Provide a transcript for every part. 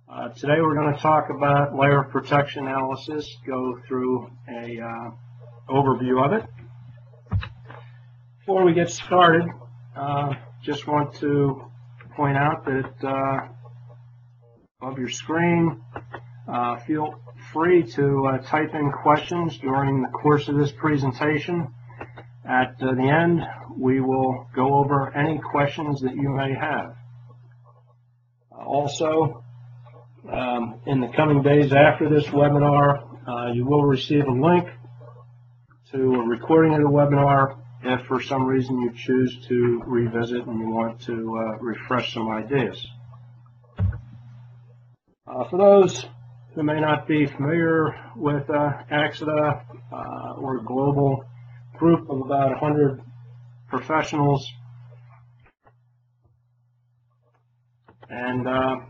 Today we're going to talk about layer protection analysis, go through a overview of it. Before we get started, just want to point out that above your screen, feel free to type in questions during the course of this presentation. At the end, we will go over any questions that you may have. Also, in the coming days after this webinar, you will receive a link to a recording of the webinar if for some reason you choose to revisit and you want to refresh some ideas. For those who may not be familiar with exida, we're a global group of about 100 professionals, and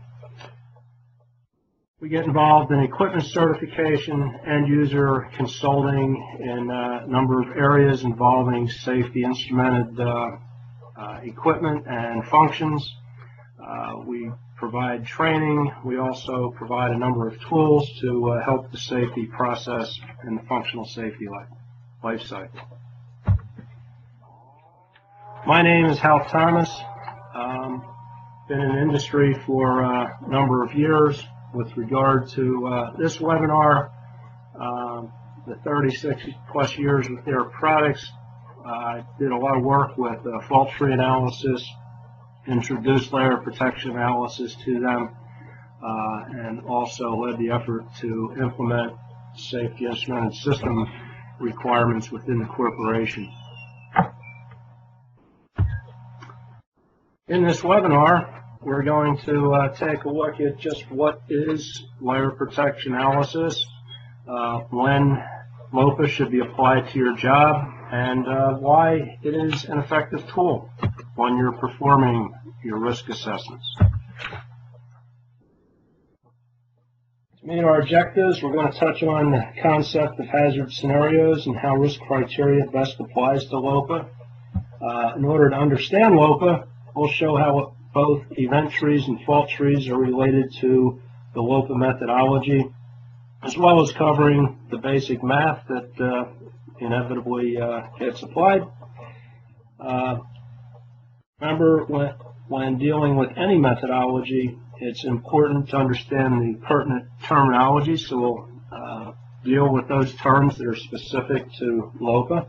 we get involved in equipment certification, end user consulting in a number of areas involving safety instrumented equipment and functions. We provide training. We also provide a number of tools to help the safety process and the functional safety life cycle. My name is Hal Thomas. Been in the industry for a number of years. With regard to this webinar, the 36 plus years with their products, I did a lot of work with fault-free analysis, introduced layer protection analysis to them, and also led the effort to implement safety instrumented system requirements within the corporation. In this webinar, we're going to take a look at just what is layer protection analysis, when LOPA should be applied to your job, and why it is an effective tool when you're performing your risk assessments. To meet our objectives, we're going to touch on the concept of hazard scenarios and how risk criteria best applies to LOPA. In order to understand LOPA, we'll show how both event trees and fault trees are related to the LOPA methodology, as well as covering the basic math that inevitably gets applied. Remember, when dealing with any methodology, it's important to understand the pertinent terminology, so we'll deal with those terms that are specific to LOPA.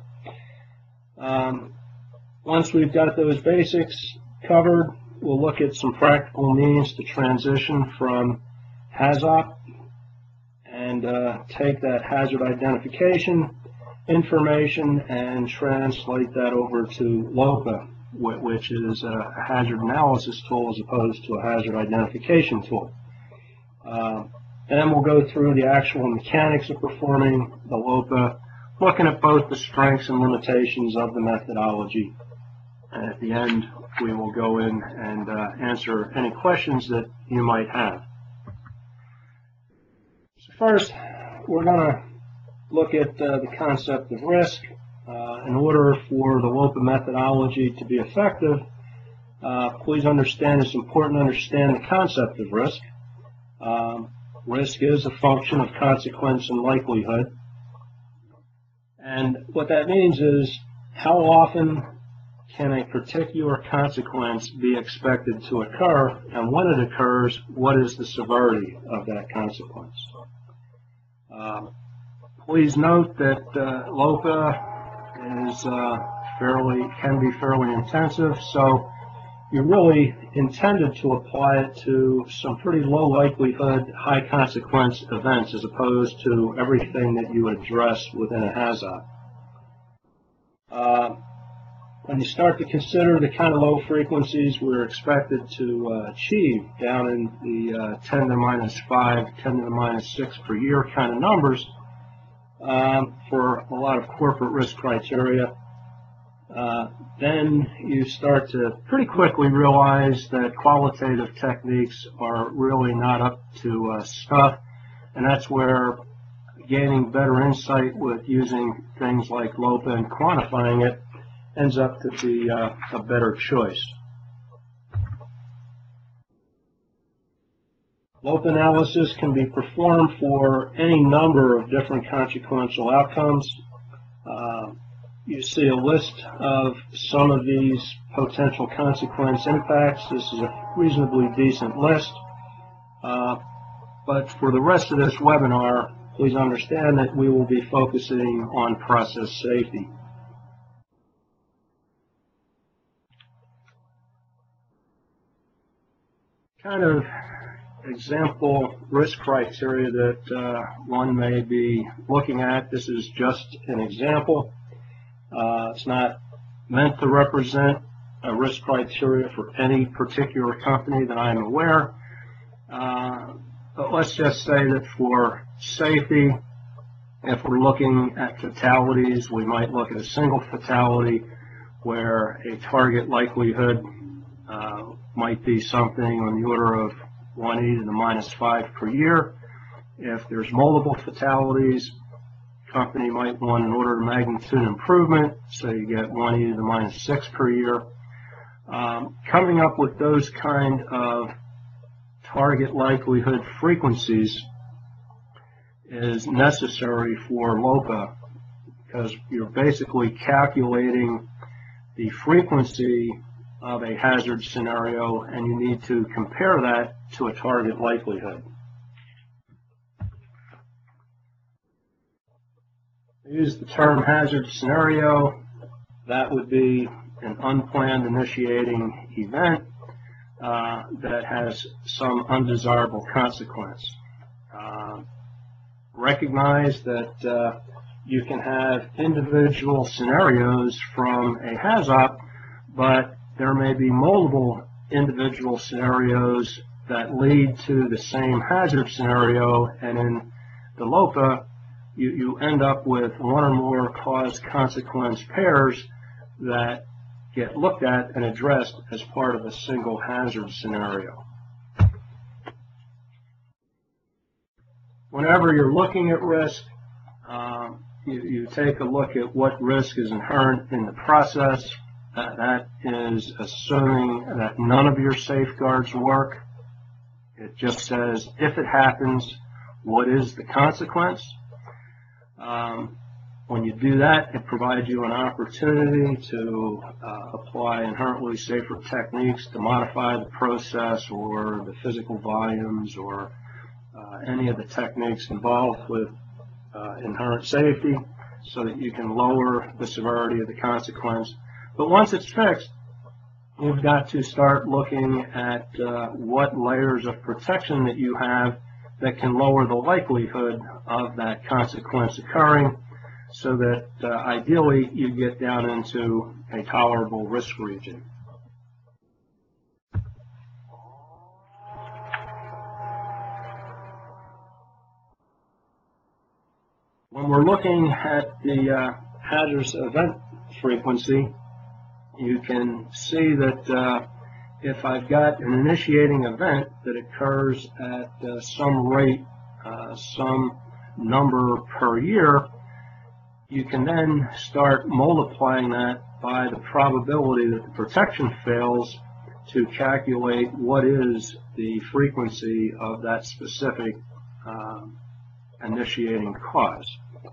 Once we've got those basics covered, we'll look at some practical means to transition from HAZOP and take that hazard identification information and translate that over to LOPA, which is a hazard analysis tool as opposed to a hazard identification tool. Then we'll go through the actual mechanics of performing the LOPA, looking at both the strengths and limitations of the methodology. And at the end, we will go in and answer any questions that you might have. So first, we're going to look at the concept of risk. In order for the LOPA methodology to be effective, please understand it's important to understand the concept of risk. Risk is a function of consequence and likelihood. And what that means is how often can a particular consequence be expected to occur, and when it occurs, what is the severity of that consequence? Please note that LOPA is can be fairly intensive, so you're really intended to apply it to some pretty low likelihood, high consequence events as opposed to everything that you would address within a HAZOP. When you start to consider the kind of low frequencies we're expected to achieve down in the 10 to the minus 5, 10 to the minus 6 per year kind of numbers for a lot of corporate risk criteria, then you start to pretty quickly realize that qualitative techniques are really not up to snuff, and that's where gaining better insight with using things like LOPA and quantifying it ends up to be a better choice. LOPA analysis can be performed for any number of different consequential outcomes. You see a list of some of these potential consequence impacts. This is a reasonably decent list. But for the rest of this webinar, please understand that we will be focusing on process safety. Kind of example risk criteria that one may be looking at. This is just an example. It's not meant to represent a risk criteria for any particular company that I'm aware. But let's just say that for safety, if we're looking at fatalities, we might look at a single fatality where a target likelihood might be something on the order of 1e to the -5 per year. If there's multiple fatalities, company might want an order of magnitude improvement, so you get 1e to the -6 per year. Coming up with those kind of target likelihood frequencies is necessary for LOPA, because you're basically calculating the frequency of a hazard scenario, and you need to compare that to a target likelihood. Use the term hazard scenario. That would be an unplanned initiating event that has some undesirable consequence. Recognize that you can have individual scenarios from a HAZOP, but there may be multiple individual scenarios that lead to the same hazard scenario, and in the LOPA, you end up with one or more cause-consequence pairs that get looked at and addressed as part of a single hazard scenario. Whenever you're looking at risk, you take a look at what risk is inherent in the process. That is assuming that none of your safeguards work. It just says, if it happens, what is the consequence? When you do that, it provides you an opportunity to apply inherently safer techniques to modify the process or the physical volumes or any of the techniques involved with inherent safety, so that you can lower the severity of the consequence. But once it's fixed, you've got to start looking at what layers of protection that you have that can lower the likelihood of that consequence occurring, so that ideally you get down into a tolerable risk region. When we're looking at the hazardous event frequency, you can see that if I've got an initiating event that occurs at some rate, some number per year, you can then start multiplying that by the probability that the protection fails to calculate what is the frequency of that specific initiating cause.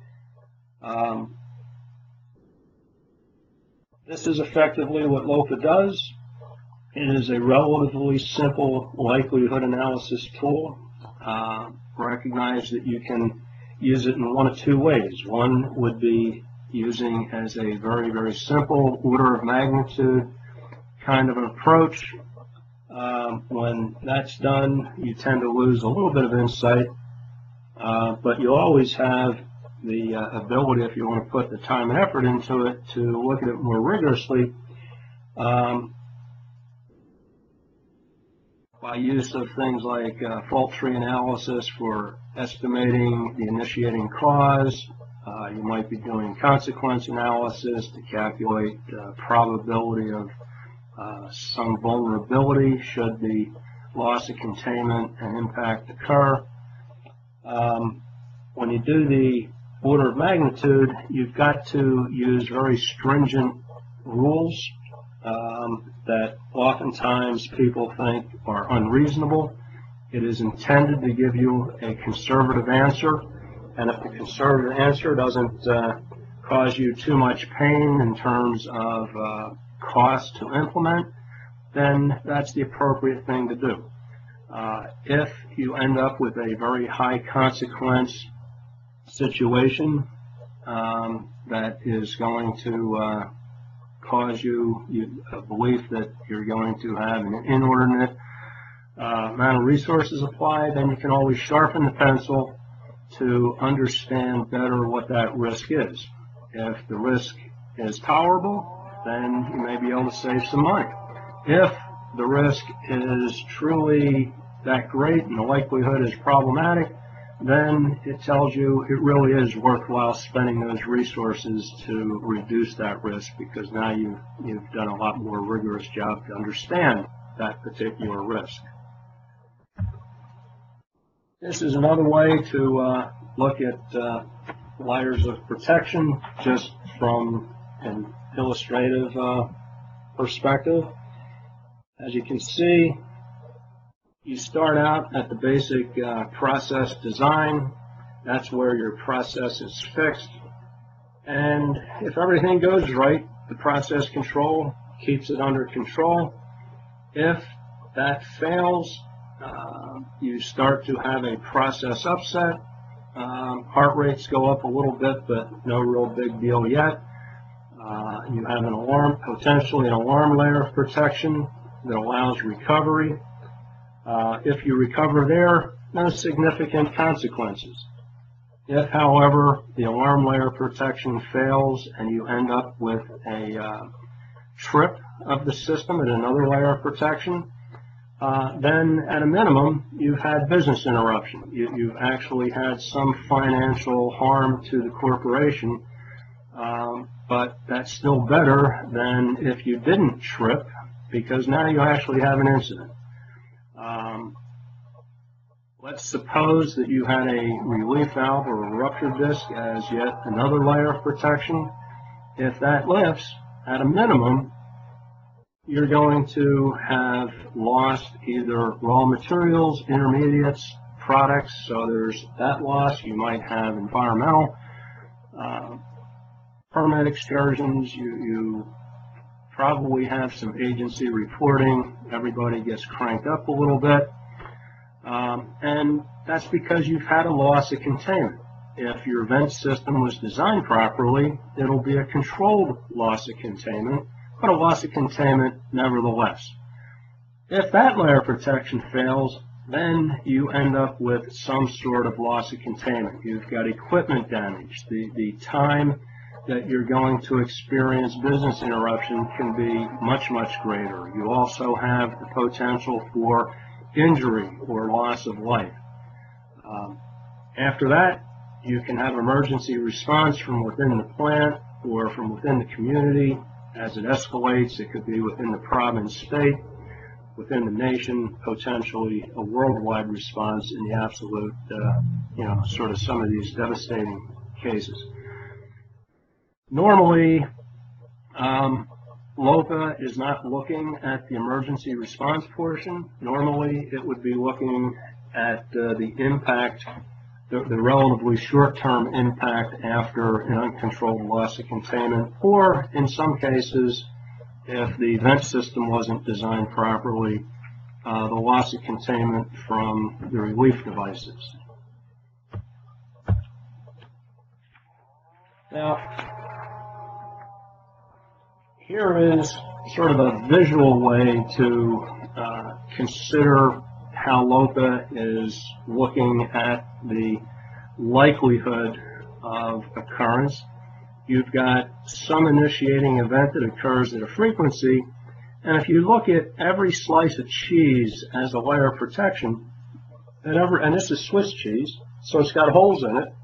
This is effectively what LOPA does. It is a relatively simple likelihood analysis tool. Recognize that you can use it in one of two ways. One would be using as a very, very simple order of magnitude kind of an approach. When that's done, you tend to lose a little bit of insight, but you'll always have the ability, if you want to put the time and effort into it, to look at it more rigorously by use of things like fault tree analysis for estimating the initiating cause. You might be doing consequence analysis to calculate the probability of some vulnerability should the loss of containment and impact occur. When you do the order of magnitude, you've got to use very stringent rules that oftentimes people think are unreasonable, It is intended to give you a conservative answer, and if the conservative answer doesn't cause you too much pain in terms of cost to implement, then that's the appropriate thing to do. If you end up with a very high consequence situation that is going to cause you a belief that you're going to have an inordinate amount of resources applied, then you can always sharpen the pencil to understand better what that risk is. If the risk is tolerable, then you may be able to save some money. If the risk is truly that great and the likelihood is problematic, then it tells you it really is worthwhile spending those resources to reduce that risk, because now you've done a lot more rigorous job to understand that particular risk. This is another way to look at layers of protection just from an illustrative perspective. As you can see, you start out at the basic process design. That's where your process is fixed. And if everything goes right, the process control keeps it under control. If that fails, you start to have a process upset. Heart rates go up a little bit, but no real big deal yet. You have an alarm, potentially an alarm layer of protection that allows recovery. If you recover there, no significant consequences. If, however, the alarm layer protection fails and you end up with a trip of the system at another layer of protection, then at a minimum, you've had business interruption. You've actually had some financial harm to the corporation, but that's still better than if you didn't trip, because now you actually have an incident. Let's suppose that you had a relief valve or a ruptured disc as yet another layer of protection. If that lifts, at a minimum, you're going to have lost either raw materials, intermediates, products, so there's that loss. You might have environmental permit excursions. You probably have some agency reporting. Everybody gets cranked up a little bit. And that's because you've had a loss of containment. If your vent system was designed properly, it'll be a controlled loss of containment, but a loss of containment nevertheless. If that layer of protection fails, then you end up with some sort of loss of containment. You've got equipment damage. The time that you're going to experience business interruption can be much, much greater. You also have the potential for injury or loss of life. After that, you can have emergency response from within the plant or from within the community. As it escalates, it could be within the province, state, within the nation, potentially a worldwide response in the absolute, sort of some of these devastating cases. Normally, LOPA is not looking at the emergency response portion. Normally, it would be looking at the impact, the relatively short-term impact after an uncontrolled loss of containment, or in some cases, if the vent system wasn't designed properly, the loss of containment from the relief devices. Now, here is sort of a visual way to consider how LOPA is looking at the likelihood of occurrence. You've got some initiating event that occurs at a frequency, and if you look at every slice of cheese as a layer of protection, and this is Swiss cheese, so it's got holes in it.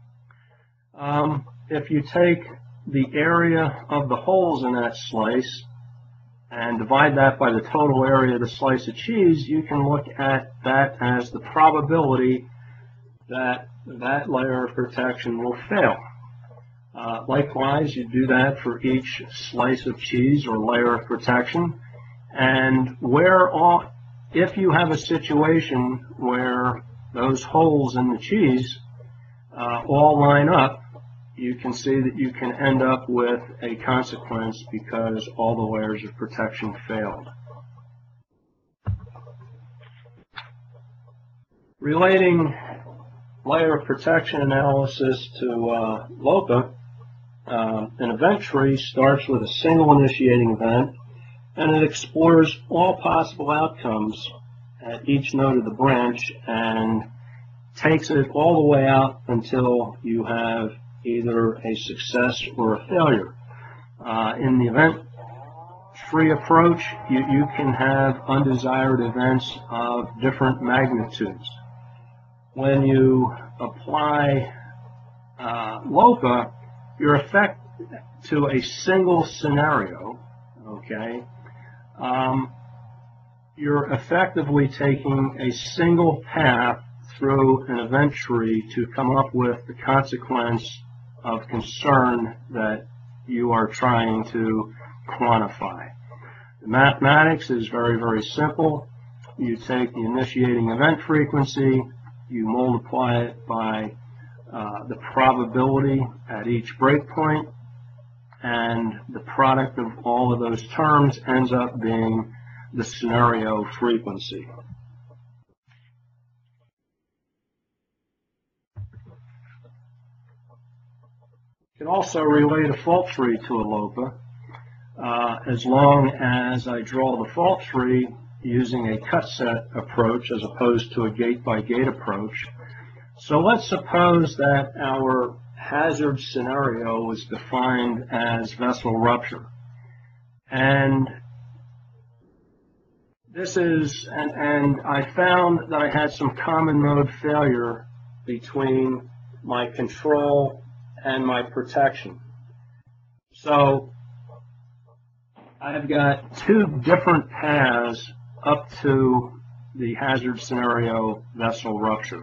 If you take the area of the holes in that slice and divide that by the total area of the slice of cheese, you can look at that as the probability that that layer of protection will fail. Likewise, you do that for each slice of cheese or layer of protection, and where if you have a situation where those holes in the cheese all line up, you can see that you can end up with a consequence because all the layers of protection failed. Relating layer of protection analysis to LOPA, an event tree starts with a single initiating event, and it explores all possible outcomes at each node of the branch and takes it all the way out until you have either a success or a failure. In the event tree approach, you can have undesired events of different magnitudes. When you apply LOPA, you're affected to a single scenario, okay? You're effectively taking a single path through an event tree to come up with the consequence of concern that you are trying to quantify. The mathematics is very, very simple. You take the initiating event frequency, you multiply it by the probability at each breakpoint, and the product of all of those terms ends up being the scenario frequency. You can also relate a fault tree to a LOPA as long as I draw the fault tree using a cut set approach as opposed to a gate-by-gate approach. So let's suppose that our hazard scenario was defined as vessel rupture. And I found that I had some common mode failure between my control and my protection. So I've got two different paths up to the hazard scenario vessel rupture.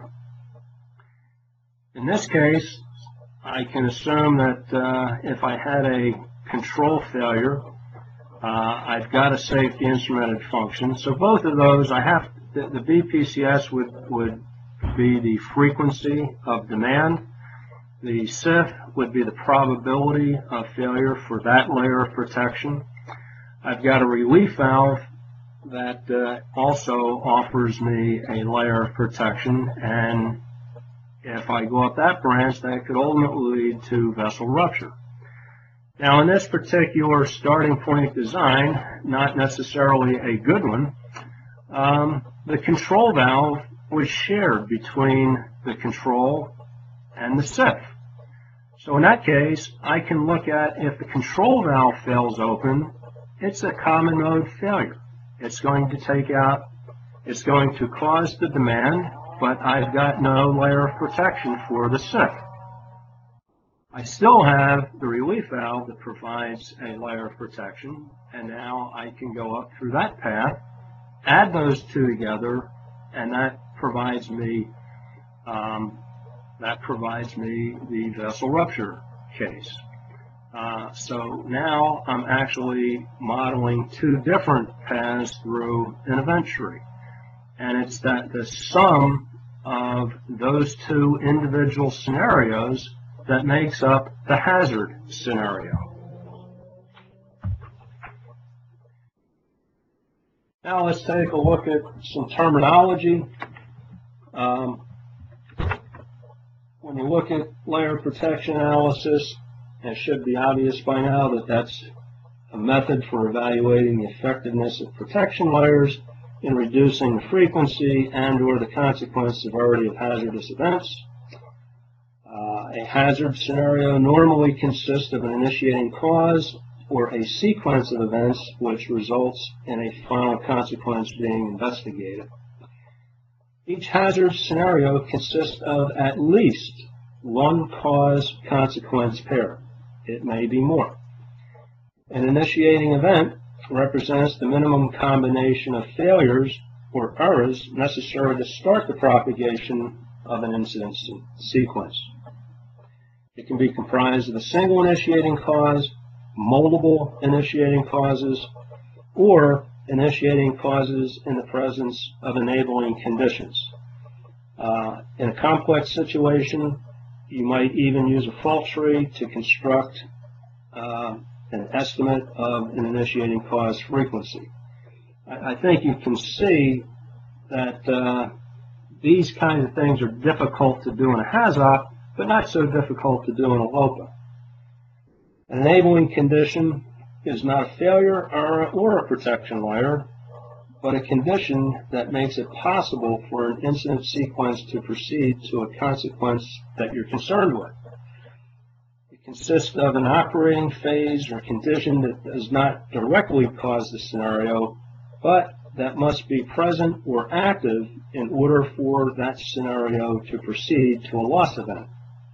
In this case, I can assume that if I had a control failure, I've got a safety instrumented function. So both of those, the BPCS would be the frequency of demand. The SIF would be the probability of failure for that layer of protection. I've got a relief valve that also offers me a layer of protection, and if I go up that branch, that could ultimately lead to vessel rupture. Now, in this particular starting point design, not necessarily a good one, the control valve was shared between the control and the SIF. So in that case, I can look at if the control valve fails open, it's a common mode failure. It's going to cause the demand, but I've got no layer of protection for the SIF. I still have the relief valve that provides a layer of protection, and now I can go up through that path, add those two together, and that provides me the vessel rupture case. So now I'm actually modeling two different paths through an event tree. And it's that the sum of those two individual scenarios that makes up the hazard scenario. Now let's take a look at some terminology. When you look at layer protection analysis, it should be obvious by now that that's a method for evaluating the effectiveness of protection layers in reducing the frequency and or the consequence severity of hazardous events. A hazard scenario normally consists of an initiating cause or a sequence of events which results in a final consequence being investigated. Each hazard scenario consists of at least one cause-consequence pair. It may be more. An initiating event represents the minimum combination of failures or errors necessary to start the propagation of an incident sequence. It can be comprised of a single initiating cause, multiple initiating causes, or initiating causes in the presence of enabling conditions. In a complex situation, you might even use a fault tree to construct an estimate of an initiating cause frequency. I think you can see that these kinds of things are difficult to do in a HAZOP, but not so difficult to do in a LOPA. An enabling condition is not a failure or a protection layer, but a condition that makes it possible for an incident sequence to proceed to a consequence that you're concerned with. It consists of an operating phase or condition that does not directly cause the scenario, but that must be present or active in order for that scenario to proceed to a loss event.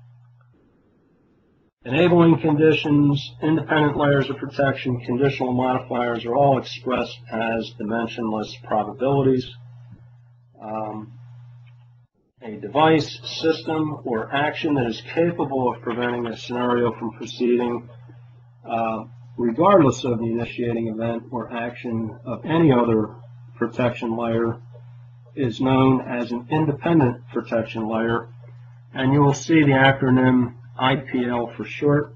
Enabling conditions, independent layers of protection, conditional modifiers are all expressed as dimensionless probabilities. A device, system, or action that is capable of preventing a scenario from proceeding, regardless of the initiating event or action of any other protection layer, is known as an independent protection layer, and you will see the acronym IPL for short.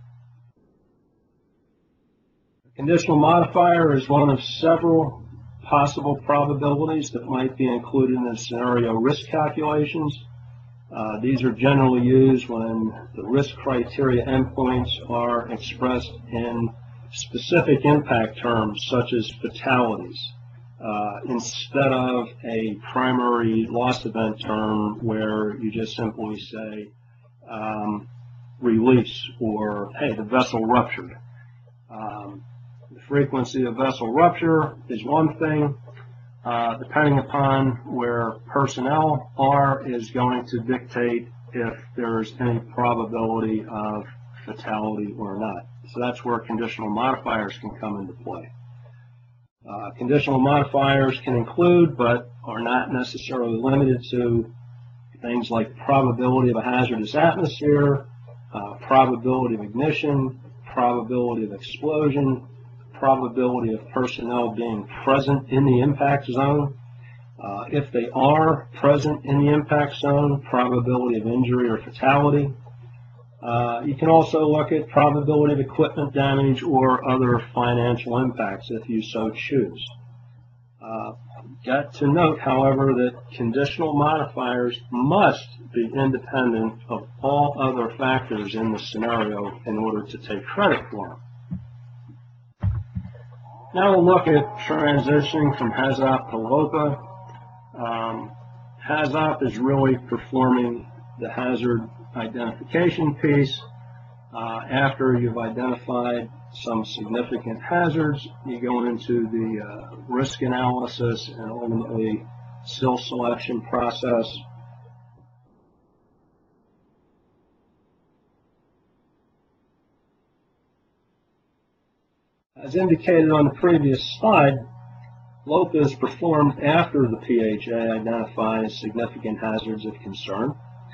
A conditional modifier is one of several possible probabilities that might be included in the scenario risk calculations. These are generally used when the risk criteria endpoints are expressed in specific impact terms such as fatalities, instead of a primary loss event term where you just simply say release or, hey, the vessel ruptured. The frequency of vessel rupture is one thing. Depending upon where personnel are is going to dictate if there's any probability of fatality or not. So that's where conditional modifiers can come into play. Conditional modifiers can include, but are not necessarily limited to, things like probability of a hazardous atmosphere, probability of ignition, probability of explosion, probability of personnel being present in the impact zone. If they are present in the impact zone, probability of injury or fatality. You can also look at probability of equipment damage or other financial impacts if you so choose. Got to note, however, that conditional modifiers must be independent of all other factors in the scenario in order to take credit for them. Now we'll look at transitioning from HAZOP to LOPA. HAZOP is really performing the hazard identification piece. After you've identified some significant hazards, you go into the risk analysis and ultimately SIL selection process. As indicated on the previous slide, LOPA is performed after the PHA identifies significant hazards of concern.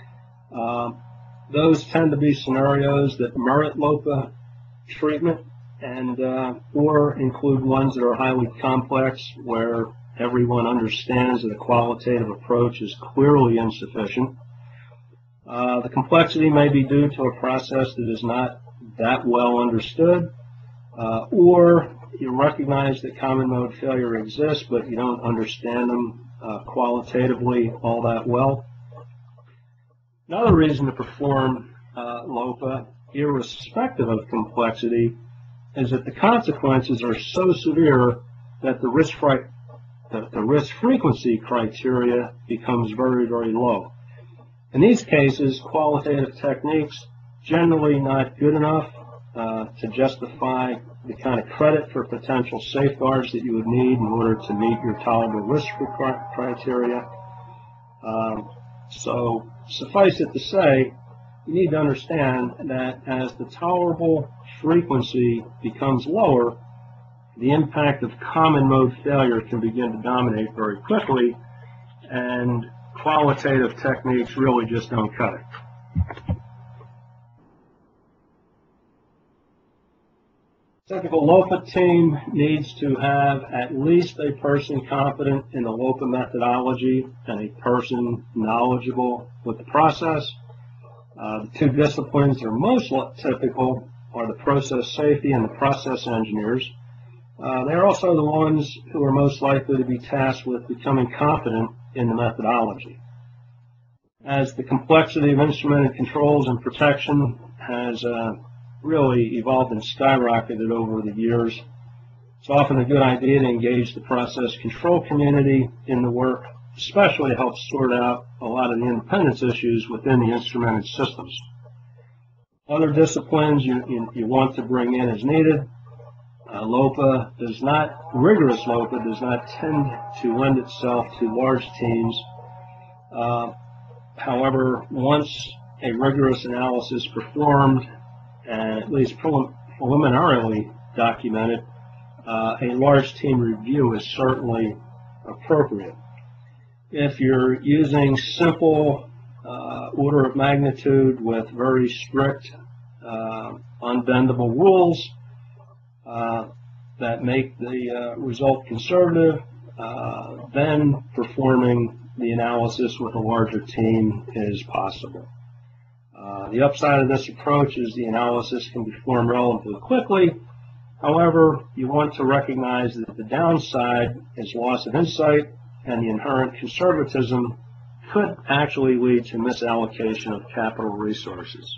Those tend to be scenarios that merit LOPA treatment and or include ones that are highly complex where everyone understands that a qualitative approach is clearly insufficient. The complexity may be due to a process that is not that well understood, or you recognize that common mode failure exists, but you don't understand them qualitatively all that well. Another reason to perform LOPA, irrespective of complexity, is that the consequences are so severe that the risk frequency criteria becomes very, very low. In these cases, qualitative techniques generally not good enough to justify the kind of credit for potential safeguards that you would need in order to meet your tolerable risk criteria. So suffice it to say, you need to understand that as the tolerable frequency becomes lower, the impact of common mode failure can begin to dominate very quickly, and qualitative techniques really just don't cut it. Typical LOPA team needs to have at least a person competent in the LOPA methodology and a person knowledgeable with the process. The two disciplines that are most typical are the process safety and the process engineers. They're also the ones who are most likely to be tasked with becoming competent in the methodology. As the complexity of instrumented controls and protection has really evolved and skyrocketed over the years, it's often a good idea to engage the process control community in the work, especially to help sort out a lot of the independence issues within the instrumented systems. Other disciplines you want to bring in as needed. Rigorous LOPA does not tend to lend itself to large teams. However, once a rigorous analysis performed and at least preliminarily documented, a large team review is certainly appropriate. If you're using simple order of magnitude with very strict unbendable rules that make the result conservative, then performing the analysis with a larger team is possible. The upside of this approach is the analysis can be performed relatively quickly. However, you want to recognize that the downside is loss of insight, and the inherent conservatism could actually lead to misallocation of capital resources.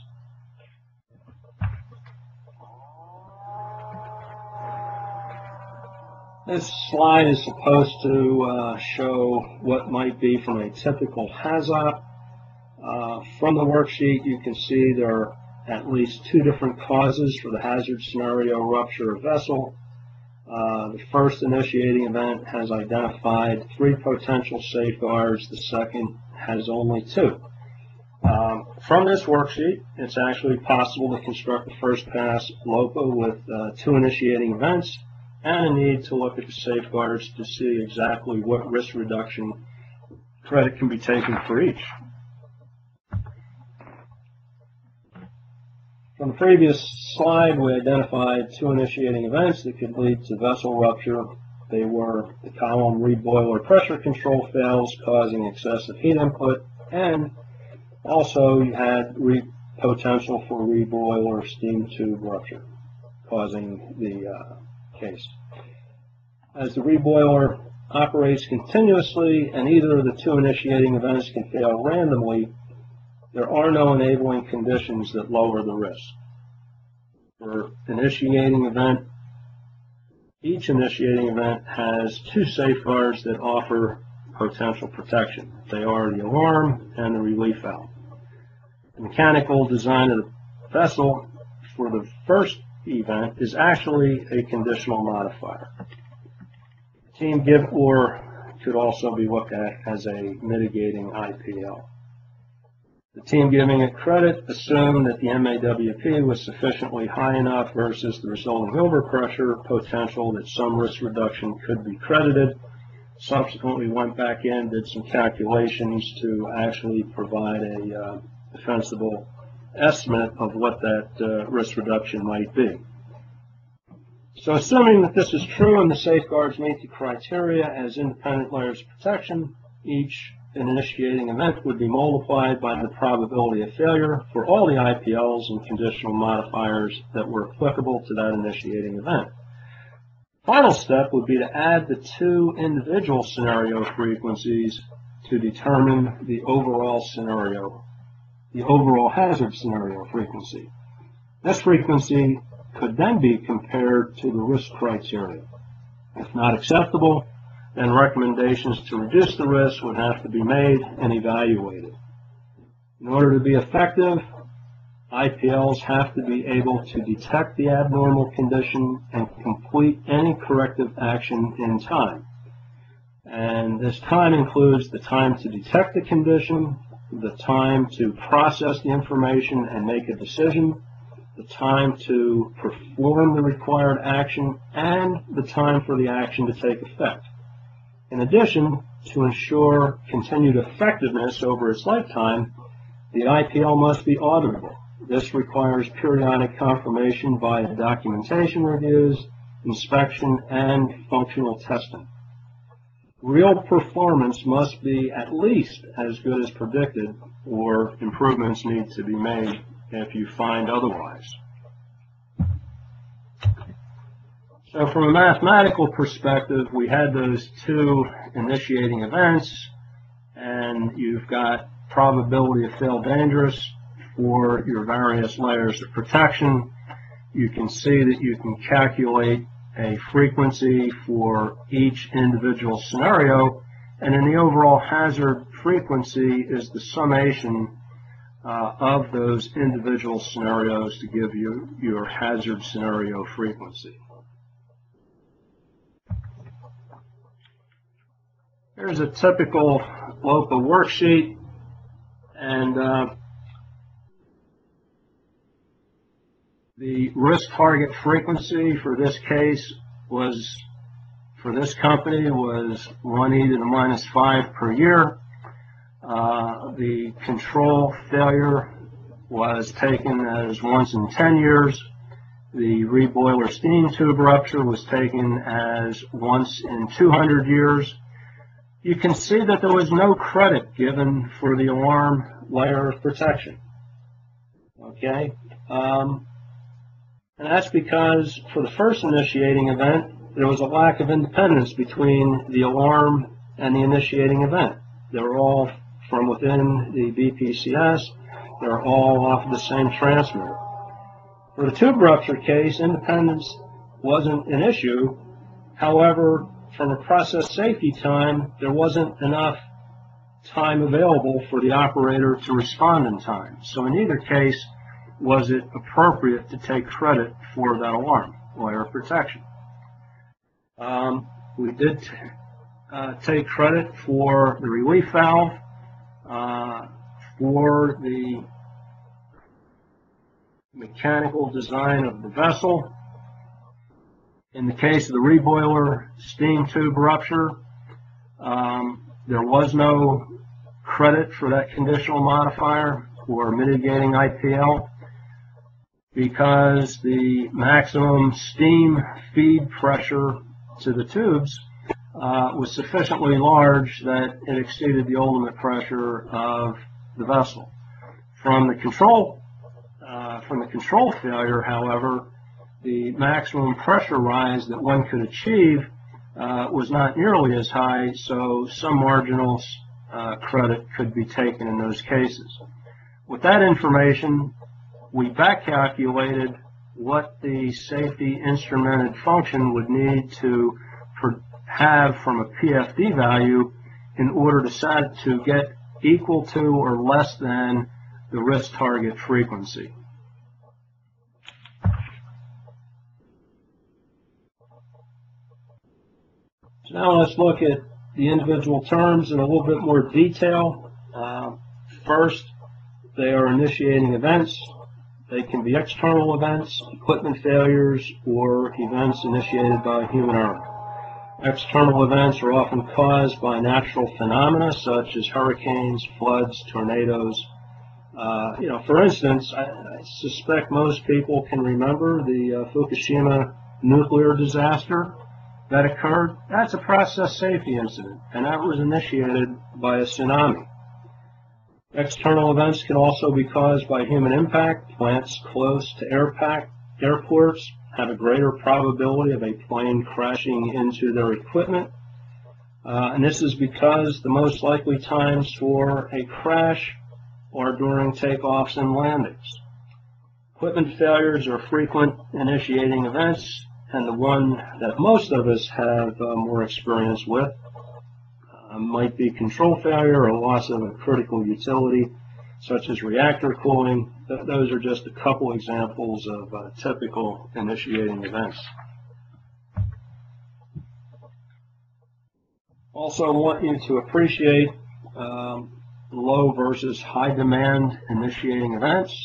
This slide is supposed to show what might be from a typical HAZOP. From the worksheet, you can see there are at least two different causes for the hazard scenario rupture of vessel. The first initiating event has identified 3 potential safeguards. The second has only 2. From this worksheet, it's actually possible to construct a first pass LOPA with 2 initiating events and a need to look at the safeguards to see exactly what risk reduction credit can be taken for each. From the previous slide, we identified 2 initiating events that could lead to vessel rupture. They were the column reboiler pressure control fails, causing excessive heat input, and also you had potential for reboiler steam tube rupture, causing the case. As the reboiler operates continuously and either of the 2 initiating events can fail randomly, there are no enabling conditions that lower the risk. For initiating event, each initiating event has 2 safeguards that offer potential protection. They are the alarm and the relief valve. The mechanical design of the vessel for the first event is actually a conditional modifier. Team give or could also be looked at as a mitigating IPL. The team giving it credit assumed that the MAWP was sufficiently high enough versus the resulting overpressure potential that some risk reduction could be credited. Subsequently went back in, did some calculations to actually provide a defensible estimate of what that risk reduction might be. So assuming that this is true and the safeguards meet the criteria as independent layers of protection, each initiating event would be multiplied by the probability of failure for all the IPLs and conditional modifiers that were applicable to that initiating event. Final step would be to add the 2 individual scenario frequencies to determine the overall scenario, the overall hazard scenario frequency. This frequency could then be compared to the risk criteria. If not acceptable, then recommendations to reduce the risk would have to be made and evaluated. In order to be effective, IPLs have to be able to detect the abnormal condition and complete any corrective action in time. And this time includes the time to detect the condition, the time to process the information and make a decision, the time to perform the required action, and the time for the action to take effect. In addition, to ensure continued effectiveness over its lifetime, the IPL must be auditable, This requires periodic confirmation via documentation reviews, inspection, and functional testing. Real performance must be at least as good as predicted, or improvements need to be made if you find otherwise. So from a mathematical perspective, we had those two initiating events, and you've got probability of fail dangerous for your various layers of protection. You can see that you can calculate a frequency for each individual scenario, and then the overall hazard frequency is the summation of those individual scenarios to give you your hazard scenario frequency. Here's a typical LOPA worksheet, and the risk target frequency for this case was, for this company, was 1e to the minus 5 per year. The control failure was taken as once in 10 years. The reboiler steam tube rupture was taken as once in 200 years. You can see that there was no credit given for the alarm layer of protection. Okay? And that's because for the first initiating event, there was a lack of independence between the alarm and the initiating event. They were all from within the BPCS. They're all off of the same transmitter. For the tube rupture case, independence wasn't an issue. However, from a process safety time, there wasn't enough time available for the operator to respond in time. So in either case, was it appropriate to take credit for that alarm layer of protection? We did take credit for the relief valve, for the mechanical design of the vessel. In the case of the reboiler steam tube rupture, there was no credit for that conditional modifier for mitigating IPL because the maximum steam feed pressure to the tubes was sufficiently large that it exceeded the ultimate pressure of the vessel. From the control failure, however, the maximum pressure rise that one could achieve was not nearly as high, so some marginal credit could be taken in those cases. With that information, we back calculated what the safety instrumented function would need to have from a PFD value in order to get equal to or less than the risk target frequency. So now let's look at the individual terms in a little bit more detail. First, they are initiating events. They can be external events, equipment failures, or events initiated by human error. External events are often caused by natural phenomena such as hurricanes, floods, tornadoes. For instance, I suspect most people can remember the Fukushima nuclear disaster that occurred. That's a process safety incident, and that was initiated by a tsunami. External events can also be caused by human impact. Plants close to airports have a greater probability of a plane crashing into their equipment. And this is because the most likely times for a crash are during takeoffs and landings. Equipment failures are frequent initiating events, and the one that most of us have more experience with might be control failure or loss of a critical utility, such as reactor cooling. Those are just a couple examples of typical initiating events. Also, I want you to appreciate low versus high demand initiating events.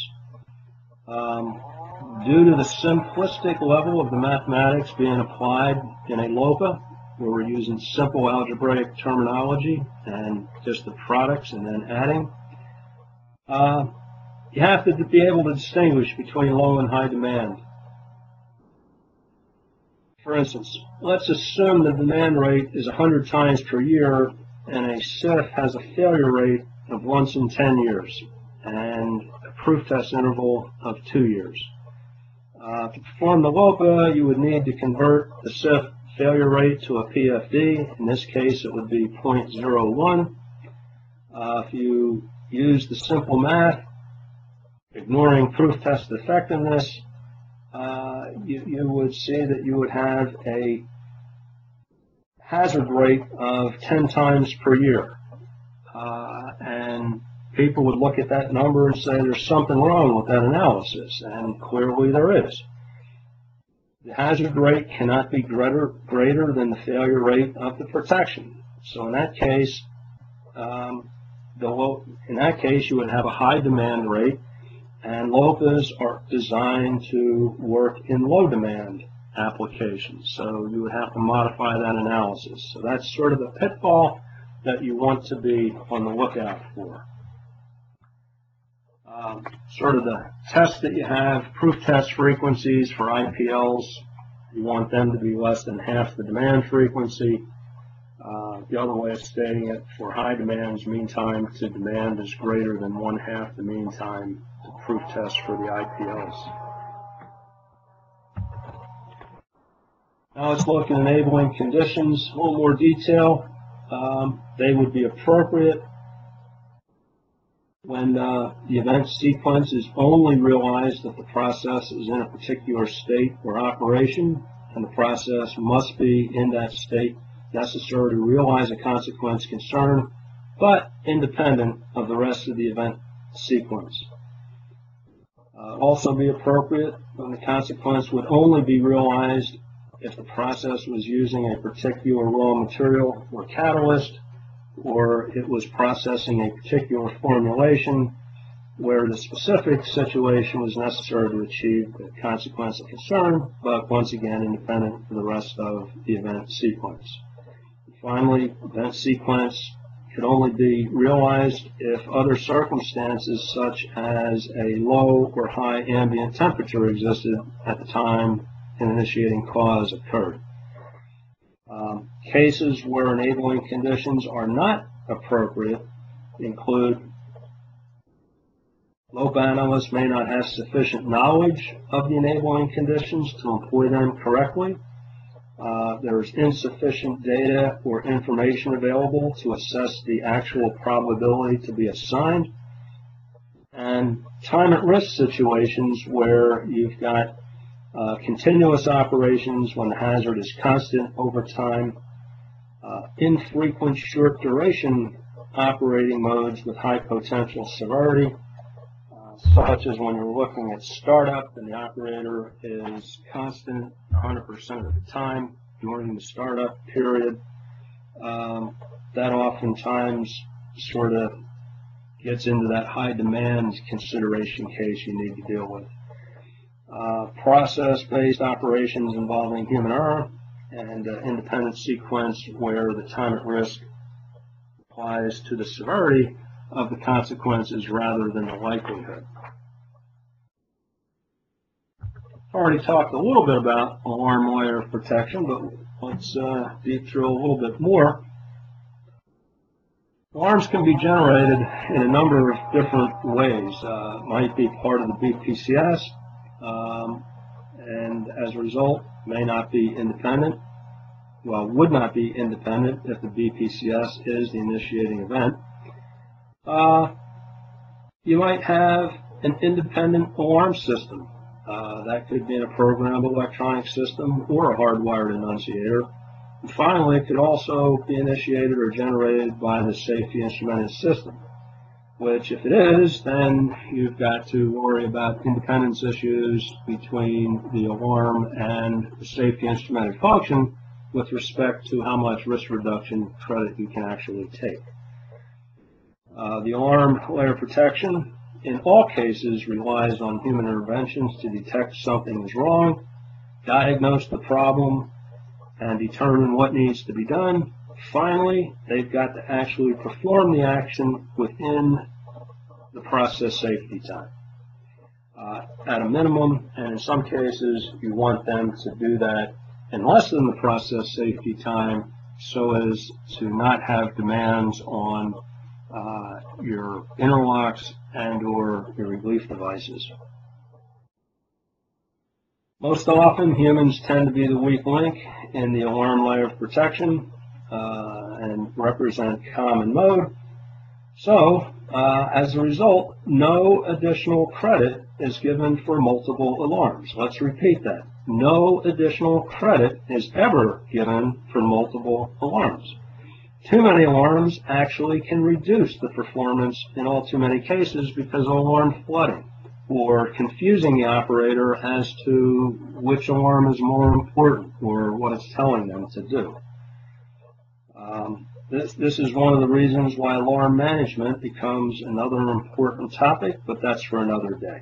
Due to the simplistic level of the mathematics being applied in a LOPA, where we're using simple algebraic terminology and just the products and then adding, You have to be able to distinguish between low and high demand. For instance, let's assume the demand rate is 100 times per year and a SIF has a failure rate of once in 10 years and a proof test interval of 2 years. To perform the LOPA, you would need to convert the SIF failure rate to a PFD. In this case, it would be 0.01. If you use the simple math, ignoring proof test effectiveness, you would see that you would have a hazard rate of 10 times per year. And people would look at that number and say there's something wrong with that analysis, and clearly there is. The hazard rate cannot be greater than the failure rate of the protection. So in that case, you would have a high demand rate, and LOPAs are designed to work in low demand applications. So you would have to modify that analysis. So that's sort of the pitfall that you want to be on the lookout for. Sort of the tests that you have, proof test frequencies for IPLs, you want them to be less than half the demand frequency. The other way of stating it, for high demands, mean time to demand is greater than 1/2 the mean time to proof test for the IPLs. Now let's look at enabling conditions, a little more detail. They would be appropriate when the event sequence is only realized if the process is in a particular state or operation, and the process must be in that state necessary to realize a consequence concern, but independent of the rest of the event sequence. Also be appropriate when the consequence would only be realized if the process was using a particular raw material or catalyst, or it was processing a particular formulation where the specific situation was necessary to achieve the consequence of concern, but once again independent of the rest of the event sequence. Finally, event sequence could only be realized if other circumstances such as a low or high ambient temperature existed at the time an initiating cause occurred. Cases where enabling conditions are not appropriate include LOPA analysts may not have sufficient knowledge of the enabling conditions to employ them correctly. There's insufficient data or information available to assess the actual probability to be assigned. And time at risk situations where you've got continuous operations when the hazard is constant over time, infrequent short duration operating modes with high potential severity, such as when you're looking at startup and the operator is constant 100% of the time during the startup period. That oftentimes sort of gets into that high demand consideration case you need to deal with. Process-based operations involving human error, and independent sequence where the time at risk applies to the severity of the consequences rather than the likelihood. I've already talked a little bit about alarm layer protection, but let's deep drill a little bit more. Alarms can be generated in a number of different ways. Might be part of the BPCS, and as a result may not be independent. Well, would not be independent if the BPCS is the initiating event. You might have an independent alarm system. That could be in a programmable electronic system or a hardwired annunciator. And finally, it could also be initiated or generated by the safety instrumented system, which if it is, then you've got to worry about independence issues between the alarm and the safety instrumented function with respect to how much risk reduction credit you can actually take. The alarm layer protection in all cases relies on human interventions to detect something is wrong, diagnose the problem, and determine what needs to be done. Finally, they've got to actually perform the action within the process safety time. at a minimum, and in some cases you want them to do that in less than the process safety time so as to not have demands on your interlocks and or your relief devices. Most often, humans tend to be the weak link in the alarm layer of protection and represent common mode. So, as a result, no additional credit is given for multiple alarms. Let's repeat that. No additional credit is ever given for multiple alarms. Too many alarms actually can reduce the performance in all too many cases because of alarm flooding, or confusing the operator as to which alarm is more important or what it's telling them to do. This is one of the reasons why alarm management becomes another important topic, but that's for another day.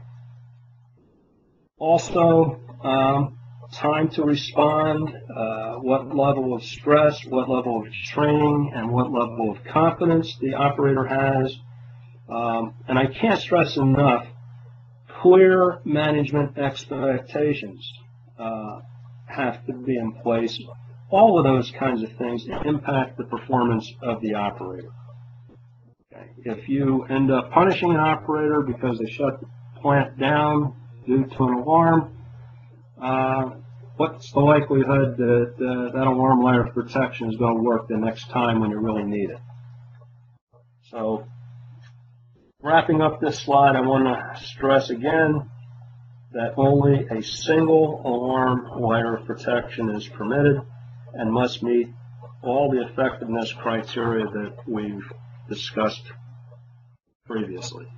Also, time to respond, what level of stress, what level of training, and what level of confidence the operator has. And I can't stress enough, clear management expectations have to be in place. All of those kinds of things impact the performance of the operator. Okay. If you end up punishing an operator because they shut the plant down due to an alarm, what's the likelihood that that alarm layer of protection is going to work the next time when you really need it? So, wrapping up this slide, I want to stress again that only a single alarm layer of protection is permitted and must meet all the effectiveness criteria that we've discussed previously.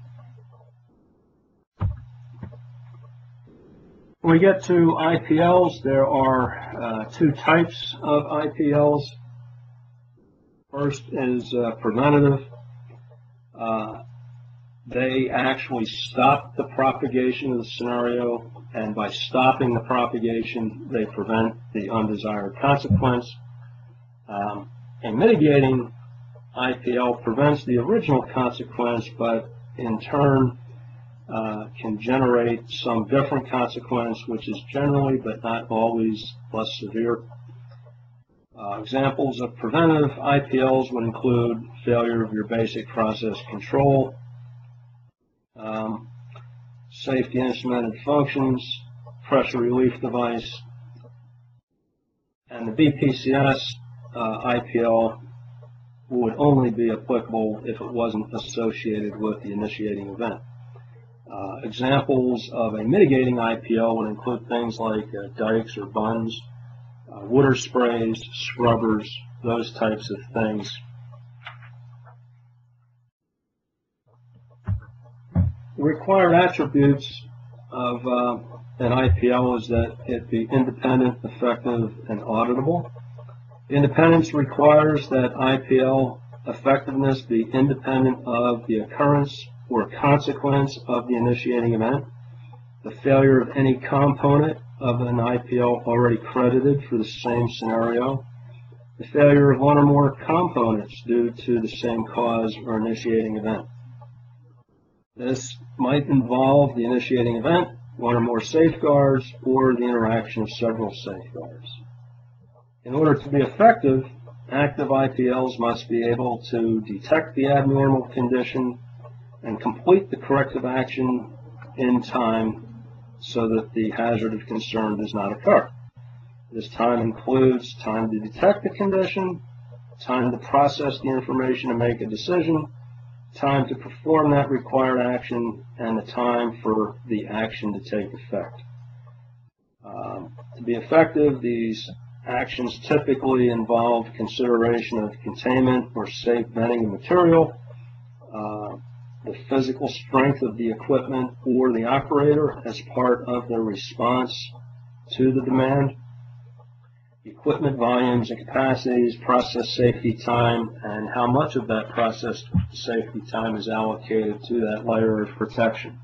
When we get to IPLs, there are two types of IPLs. First is preventative. They actually stop the propagation of the scenario, and by stopping the propagation, they prevent the undesired consequence. A mitigating IPL prevents the original consequence, but in turn can generate some different consequence, which is generally, but not always, less severe. Examples of preventative IPLs would include failure of your basic process control, safety instrumented functions, pressure relief device, and the BPCS IPL would only be applicable if it wasn't associated with the initiating event. Examples of a mitigating IPL would include things like dikes or bunds, water sprays, scrubbers, those types of things. The required attributes of an IPL is that it be independent, effective, and auditable. Independence requires that IPL effectiveness be independent of the occurrence or consequence of the initiating event, the failure of any component of an IPL already credited for the same scenario, the failure of one or more components due to the same cause or initiating event. This might involve the initiating event, one or more safeguards, or the interaction of several safeguards. In order to be effective, active IPLs must be able to detect the abnormal condition and complete the corrective action in time so that the hazard of concern does not occur. This time includes time to detect the condition, time to process the information and make a decision, time to perform that required action, and the time for the action to take effect. To be effective, these actions typically involve consideration of containment or safe venting of material, the physical strength of the equipment or the operator as part of their response to the demand, equipment volumes and capacities, process safety time, and how much of that process safety time is allocated to that layer of protection.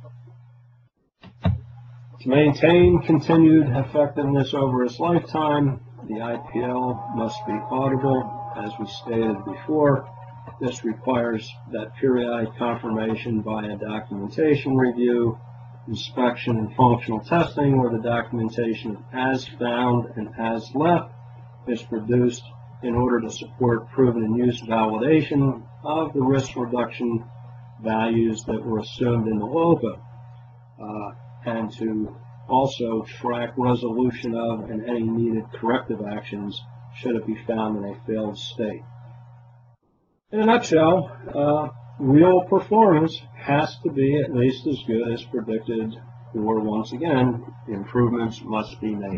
To maintain continued effectiveness over its lifetime, the IPL must be audible, as we stated before. This requires that periodic confirmation by a documentation review inspection and functional testing, where the documentation of as found and as left is produced in order to support proven and use validation of the risk reduction values that were assumed in the LOPA, and to also track resolution of and any needed corrective actions should it be found in a failed state. In a nutshell, real performance has to be at least as good as predicted, or once again, improvements must be made.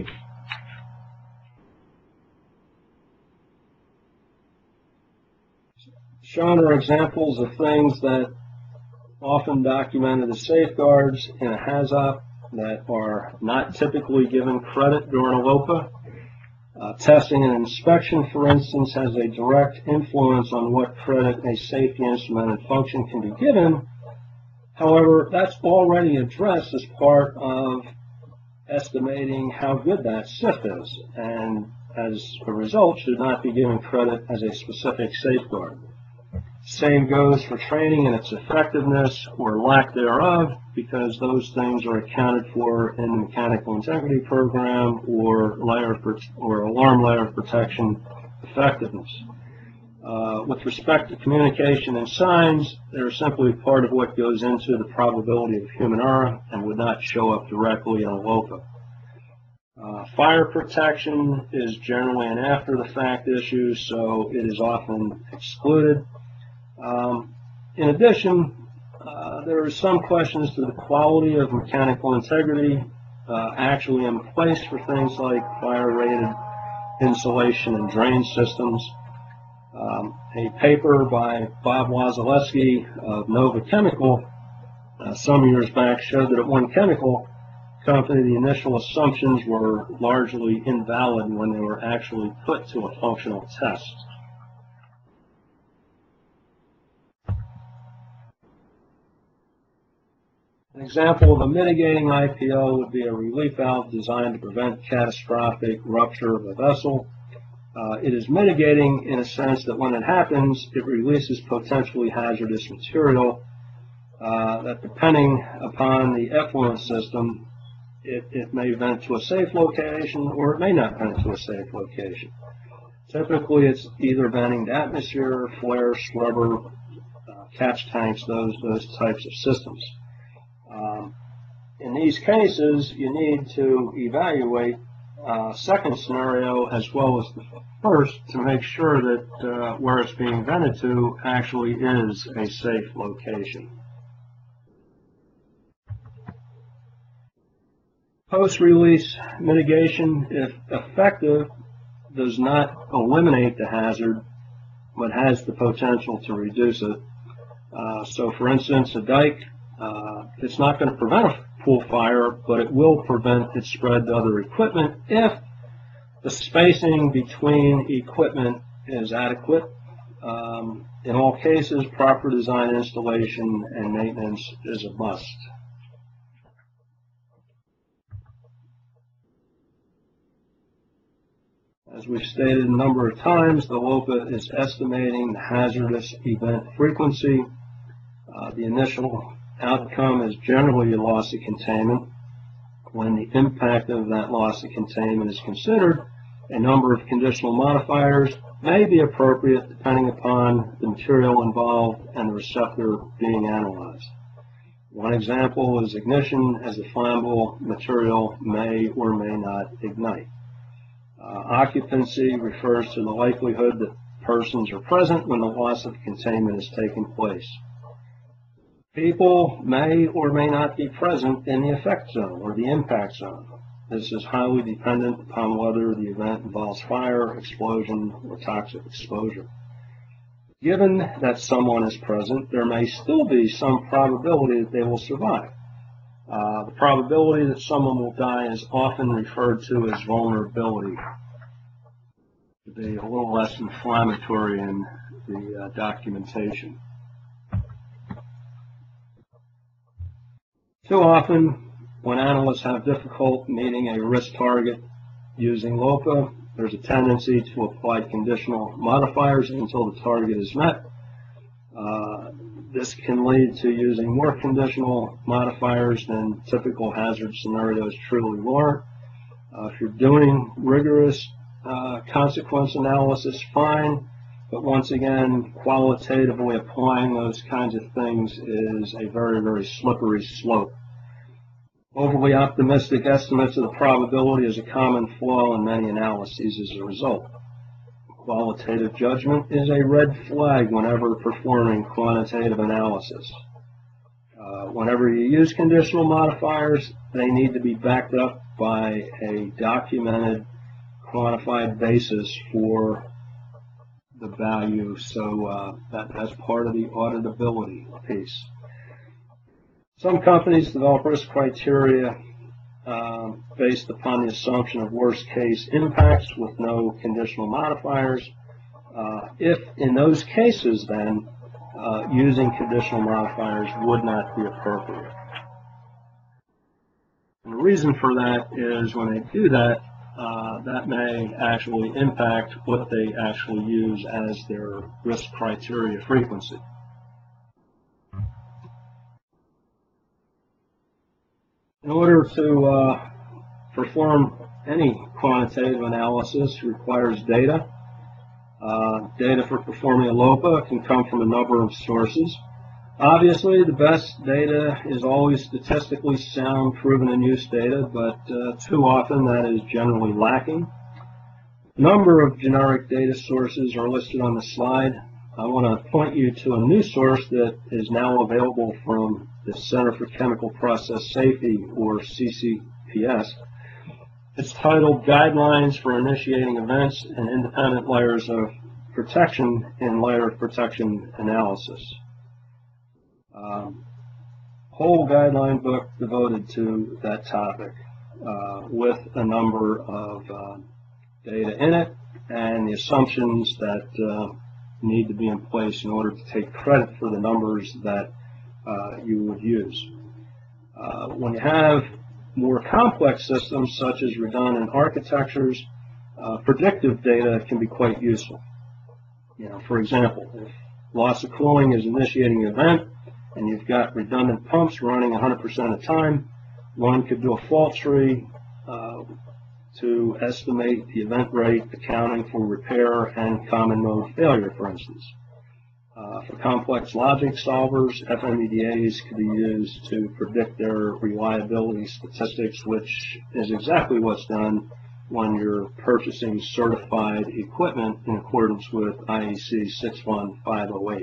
Shown are examples of things that often documented as safeguards in a HAZOP that are not typically given credit during a LOPA. Testing and inspection, for instance, has a direct influence on what credit a safety instrumented function can be given. However, that's already addressed as part of estimating how good that SIF is, and as a result should not be given credit as a specific safeguard. Same goes for training and its effectiveness or lack thereof, because those things are accounted for in the mechanical integrity program or alarm layer protection effectiveness. With respect to communication and signs, they're simply part of what goes into the probability of human error and would not show up directly in a LOPA. Fire protection is generally an after-the-fact issue, so it is often excluded. In addition, there are some questions to the quality of mechanical integrity actually in place for things like fire-rated insulation and drain systems. A paper by Bob Wazalewski of Nova Chemical some years back showed that at one chemical company the initial assumptions were largely invalid when they were actually put to a functional test. An example of a mitigating IPO would be a relief valve designed to prevent catastrophic rupture of a vessel. It is mitigating in a sense that when it happens, it releases potentially hazardous material that, depending upon the effluent system, it may vent to a safe location or it may not vent to a safe location. Typically, it's either venting to atmosphere, flare, scrubber, catch tanks, those types of systems. In these cases, you need to evaluate second scenario as well as the first to make sure that where it's being vented to actually is a safe location. Post-release mitigation, if effective, does not eliminate the hazard, but has the potential to reduce it. So for instance, a dike, it's not going to prevent a pool fire, but it will prevent its spread to other equipment if the spacing between equipment is adequate. In all cases, proper design, installation, and maintenance is a must. As we've stated a number of times, the LOPA is estimating the hazardous event frequency. The initial outcome is generally a loss of containment. When the impact of that loss of containment is considered, a number of conditional modifiers may be appropriate depending upon the material involved and the receptor being analyzed. One example is ignition, as the flammable material may or may not ignite. Occupancy refers to the likelihood that persons are present when the loss of containment is taking place. People may or may not be present in the effect zone or the impact zone. This is highly dependent upon whether the event involves fire, explosion, or toxic exposure. Given that someone is present, there may still be some probability that they will survive. The probability that someone will die is often referred to as vulnerability, to be a little less inflammatory in the documentation. Too often, when analysts have difficulty meeting a risk target using LOPA, there's a tendency to apply conditional modifiers until the target is met. This can lead to using more conditional modifiers than typical hazard scenarios truly warrant. If you're doing rigorous consequence analysis, fine, but once again, qualitatively applying those kinds of things is a very, very slippery slope. Overly optimistic estimates of the probability is a common flaw in many analyses as a result. Qualitative judgment is a red flag whenever performing quantitative analysis. Whenever you use conditional modifiers, they need to be backed up by a documented, quantified basis for the value, so that's part of the auditability piece. Some companies develop risk criteria based upon the assumption of worst case impacts with no conditional modifiers. If in those cases then using conditional modifiers would not be appropriate. And the reason for that is when they do that, that may actually impact what they actually use as their risk criteria frequency. In order to perform any quantitative analysis requires data. Data for performing a LOPA can come from a number of sources. Obviously, the best data is always statistically sound, proven in use data, but too often that is generally lacking. A number of generic data sources are listed on the slide. I want to point you to a new source that is now available from the Center for Chemical Process Safety, or CCPS. It's titled Guidelines for Initiating Events and Independent Layers of Protection in Layer of Protection Analysis. Whole guideline book devoted to that topic with a number of data in it and the assumptions that need to be in place in order to take credit for the numbers that you would use. When you have more complex systems such as redundant architectures, predictive data can be quite useful. For example, if loss of cooling is initiating an event and you've got redundant pumps running 100% of the time, one could do a fault tree to estimate the event rate, accounting for repair and common mode failure, for instance. For complex logic solvers, FMEDAs could be used to predict their reliability statistics, which is exactly what's done when you're purchasing certified equipment in accordance with IEC 61508.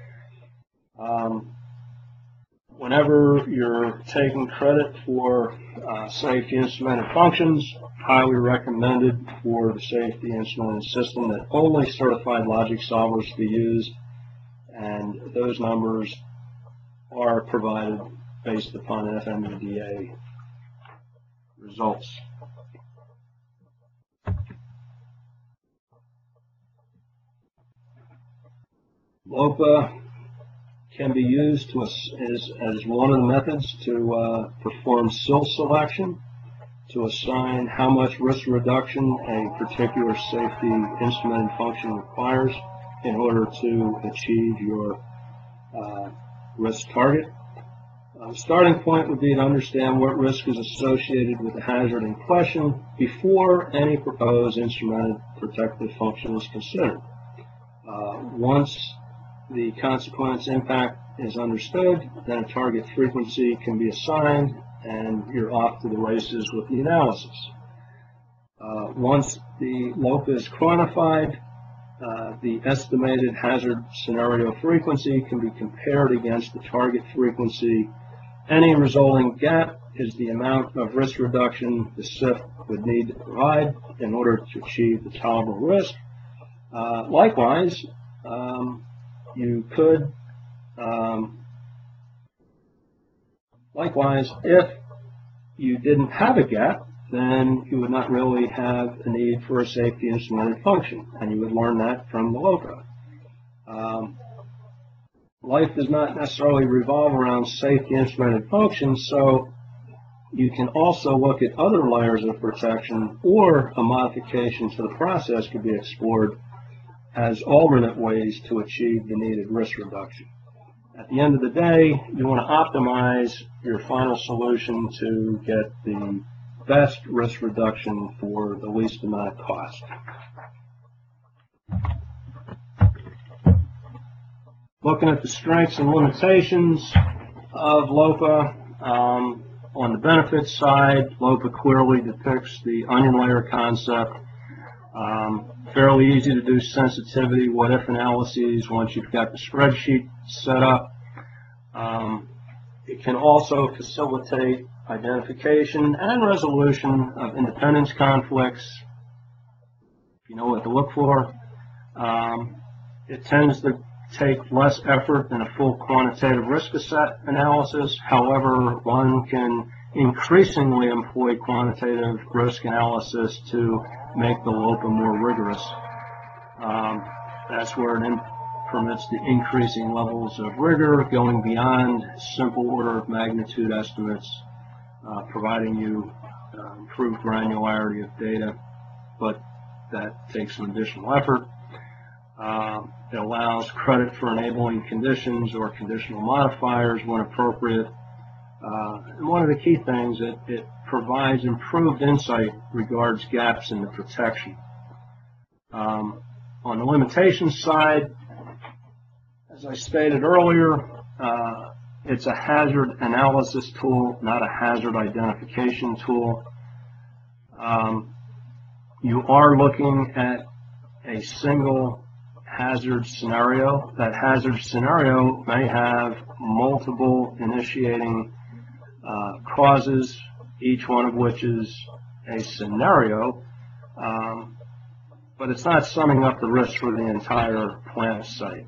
Whenever you're taking credit for safety instrumented functions, highly recommended for the safety instrumented system that only certified logic solvers be used, and those numbers are provided based upon FMEDA results. LOPA can be used as one of the methods to perform SIL selection, to assign how much risk reduction a particular safety instrumented function requires in order to achieve your risk target. The starting point would be to understand what risk is associated with the hazard in question before any proposed instrumented protective function is considered. Once the consequence impact is understood, then a target frequency can be assigned and you're off to the races with the analysis. Once the LOPA is quantified, the estimated hazard scenario frequency can be compared against the target frequency. Any resulting gap is the amount of risk reduction the SIF would need to provide in order to achieve the tolerable risk. Likewise, you could, if you didn't have a gap, then you would not really have a need for a safety instrumented function, and you would learn that from the LOPA. Life does not necessarily revolve around safety instrumented functions, so you can also look at other layers of protection, or a modification to the process could be explored as alternate ways to achieve the needed risk reduction. At the end of the day, you want to optimize your final solution to get the best risk reduction for the least amount of cost. Looking at the strengths and limitations of LOPA, on the benefits side, LOPA clearly depicts the onion layer concept. Fairly easy to do sensitivity, what-if analyses once you've got the spreadsheet set up. It can also facilitate identification and resolution of independence conflicts. You know what to look for. It tends to take less effort than a full quantitative risk analysis. However, one can increasingly employ quantitative risk analysis to make the LOPA more rigorous. That's where it permits the increasing levels of rigor, going beyond simple order of magnitude estimates, providing you improved granularity of data, but that takes some additional effort. It allows credit for enabling conditions or conditional modifiers when appropriate. And one of the key things, it provides improved insight regards gaps in the protection. On the limitations side, as I stated earlier, it's a hazard analysis tool, not a hazard identification tool. You are looking at a single hazard scenario. That hazard scenario may have multiple initiating causes, each one of which is a scenario, but it's not summing up the risk for the entire plant site.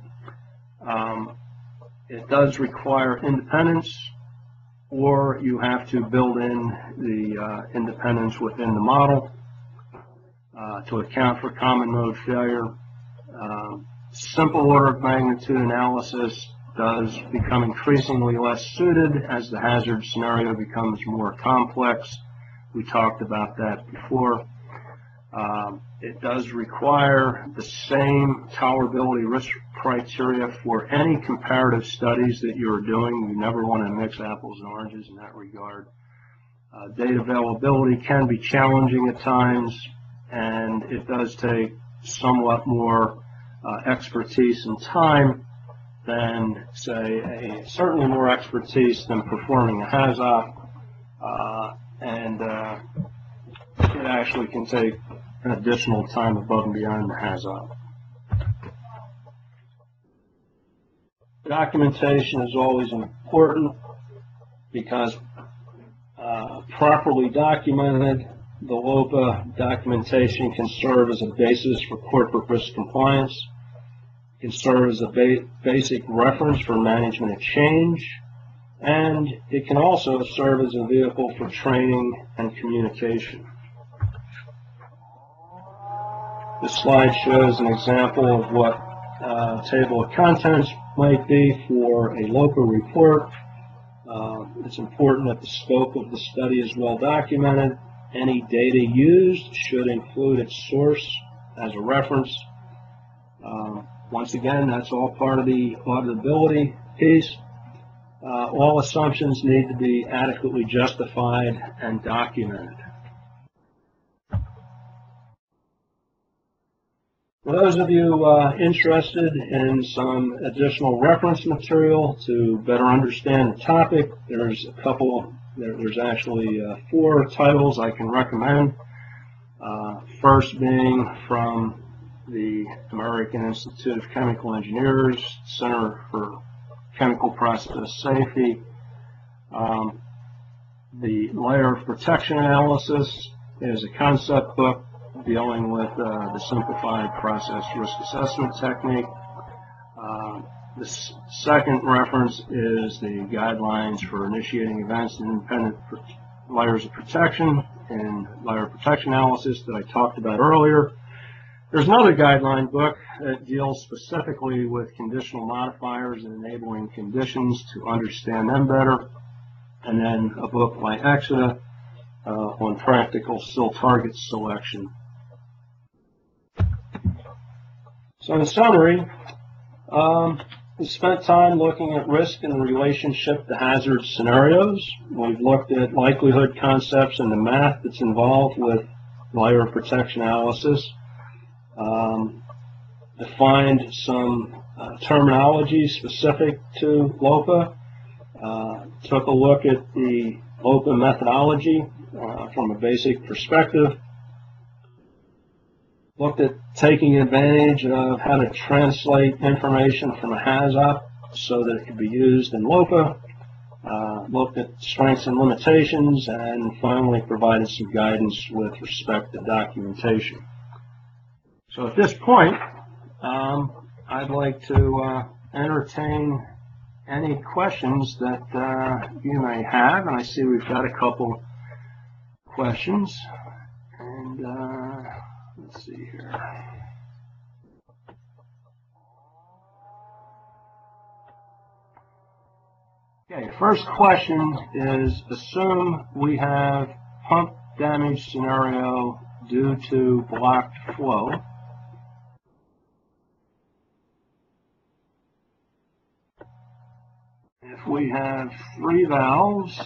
It does require independence, or you have to build in the independence within the model to account for common mode failure. Simple order of magnitude analysis does become increasingly less suited as the hazard scenario becomes more complex. We talked about that before. It does require the same tolerability risk criteria for any comparative studies that you're doing. You never want to mix apples and oranges in that regard. Data availability can be challenging at times, and it does take somewhat more expertise and time than, say, certainly more expertise than performing a HAZOP, and it actually can take an additional time above and beyond the HAZOP. Documentation is always important because properly documented, the LOPA documentation can serve as a basis for corporate risk compliance. It can serve as a basic reference for management of change, and it can also serve as a vehicle for training and communication. This slide shows an example of what table of contents might be for a LOPA report. It's important that the scope of the study is well documented. Any data used should include its source as a reference. Once again, that's all part of the auditability piece. All assumptions need to be adequately justified and documented. For those of you interested in some additional reference material to better understand the topic, there's there's actually 4 titles I can recommend. First being from the American Institute of Chemical Engineers, Center for Chemical Process Safety. The Layer of Protection Analysis is a concept book dealing with the simplified process risk assessment technique. The second reference is the guidelines for initiating events and independent layers of protection and layer of protection analysis that I talked about earlier. There's another guideline book that deals specifically with conditional modifiers and enabling conditions to understand them better, and then a book by Exida on practical still target selection. So in summary, We spent time looking at risk in relationship to hazard scenarios. We've looked at likelihood concepts and the math that's involved with layer protection analysis. Defined some terminology specific to LOPA. Took a look at the LOPA methodology from a basic perspective. Looked at taking advantage of how to translate information from a HAZOP so that it could be used in LOPA. Looked at strengths and limitations, and finally provided some guidance with respect to documentation. So at this point, I'd like to entertain any questions that you may have, and I see we've got a couple questions. And let's see here. Okay, first question is, assume we have pump damage scenario due to blocked flow. If we have 3 valves,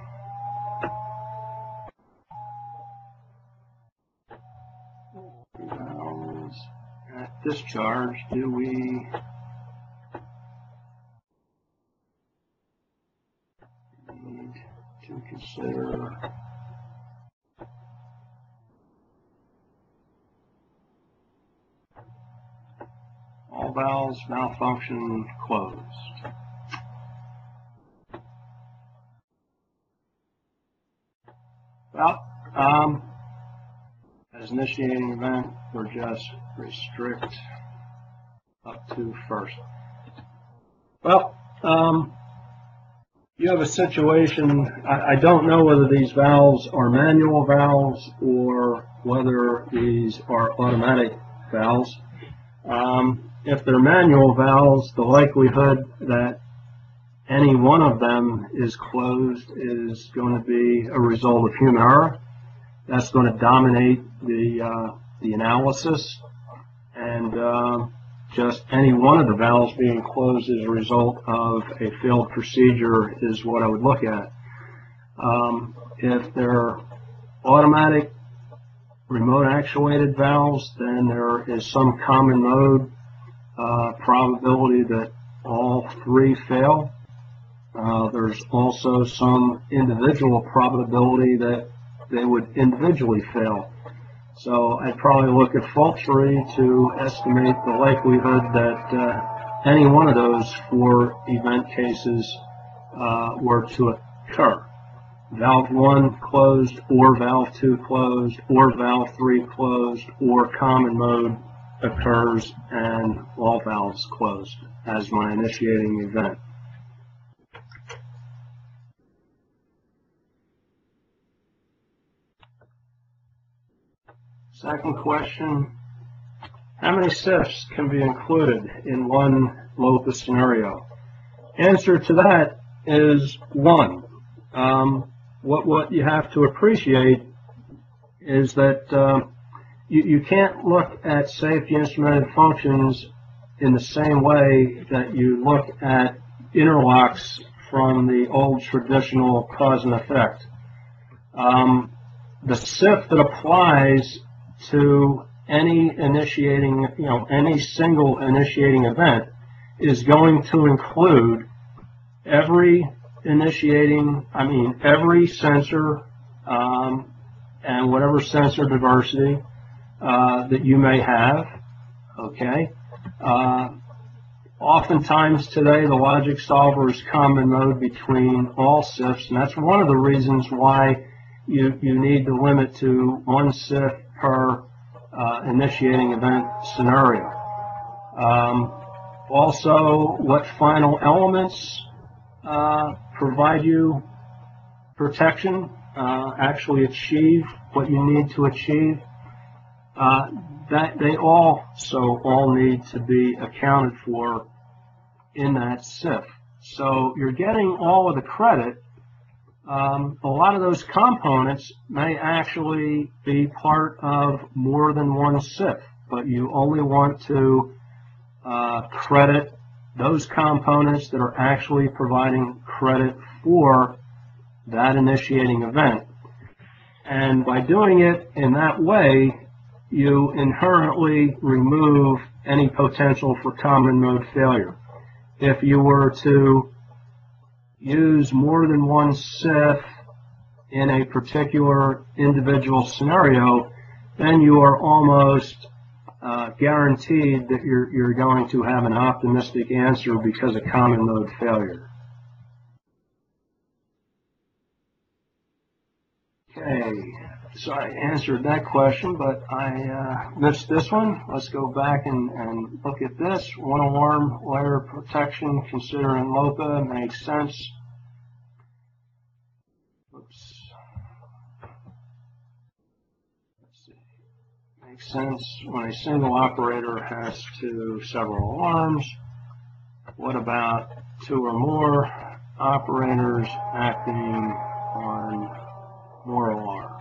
at discharge, do we need to consider all valves malfunction closed? Well, as initiating event, we're just restrict up to first. Well, you have a situation, I don't know whether these valves are manual valves or whether these are automatic valves. If they're manual valves, the likelihood that any one of them is closed is going to be a result of human error. That's going to dominate the analysis, and just any one of the valves being closed as a result of a failed procedure is what I would look at. If they're automatic remote actuated valves, then there is some common mode probability that all 3 fail. There's also some individual probability that they would individually fail. So I'd probably look at fault tree to estimate the likelihood that any one of those 4 event cases were to occur. Valve 1 closed, or valve 2 closed, or valve 3 closed, or common mode occurs and all valves closed as my initiating event. Second question, how many SIFs can be included in one LOPA scenario? Answer to that is 1. What you have to appreciate is that you can't look at safety instrumented functions in the same way that you look at interlocks from the old traditional cause and effect. The SIF that applies to any initiating, any single initiating event is going to include every every sensor and whatever sensor diversity that you may have, okay? Oftentimes today the logic solver is common mode between all SIFs, and that's one of the reasons why you need to limit to 1 SIF per initiating event scenario. Also, what final elements provide you protection, actually achieve what you need to achieve, that they also all need to be accounted for in that SIF. So you're getting all of the credit. A lot of those components may actually be part of more than 1 SIF, but you only want to credit those components that are actually providing credit for that initiating event. And by doing it in that way, you inherently remove any potential for common mode failure. If you were to use more than one CIF in a particular individual scenario, then you are almost guaranteed that you're going to have an optimistic answer because of common mode failure. Okay, so I answered that question, but I missed this one. Let's go back and look at this. One alarm layer protection considering LOPA makes sense. Oops. Let's see. Makes sense when a single operator has several alarms. What about two or more operators acting on more alarms?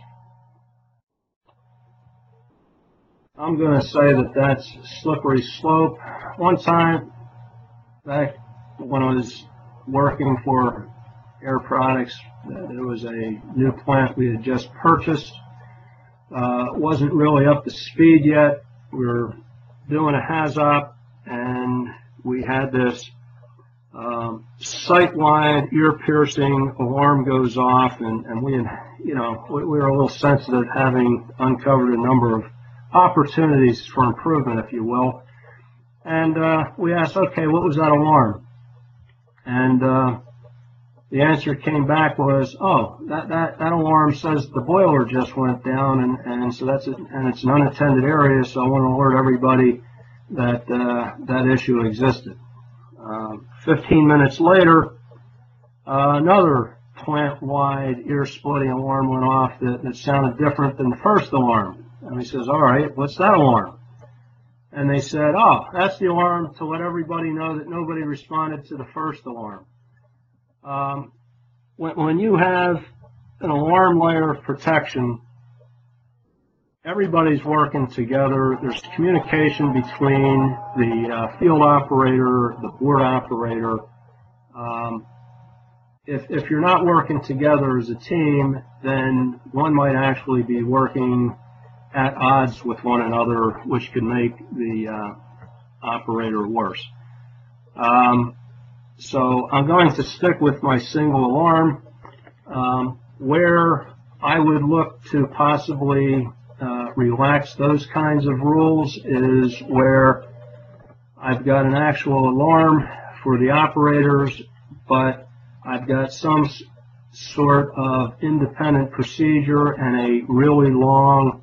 I'm going to say that that's slippery slope. One time, back when I was working for Air Products, there was a new plant we had just purchased. Wasn't really up to speed yet. We were doing a HAZOP, and we had this site-wide ear-piercing alarm goes off, and we were a little sensitive, having uncovered a number of opportunities for improvement, if you will. And we asked, okay, what was that alarm? And the answer came back was, oh, that alarm says the boiler just went down, and so it's an unattended area, so I want to alert everybody that that issue existed. 15 minutes later, another plant-wide ear-splitting alarm went off that sounded different than the first alarm. And he says, all right, what's that alarm? And they said, oh, that's the alarm to let everybody know that nobody responded to the first alarm. When you have an alarm layer of protection, everybody's working together. There's communication between the field operator, the board operator. If you're not working together as a team, then one might actually be working at odds with one another, which could make the operator worse. So I'm going to stick with my single alarm. Where I would look to possibly relax those kinds of rules is where I've got an actual alarm for the operators, but I've got some sort of independent procedure and a really long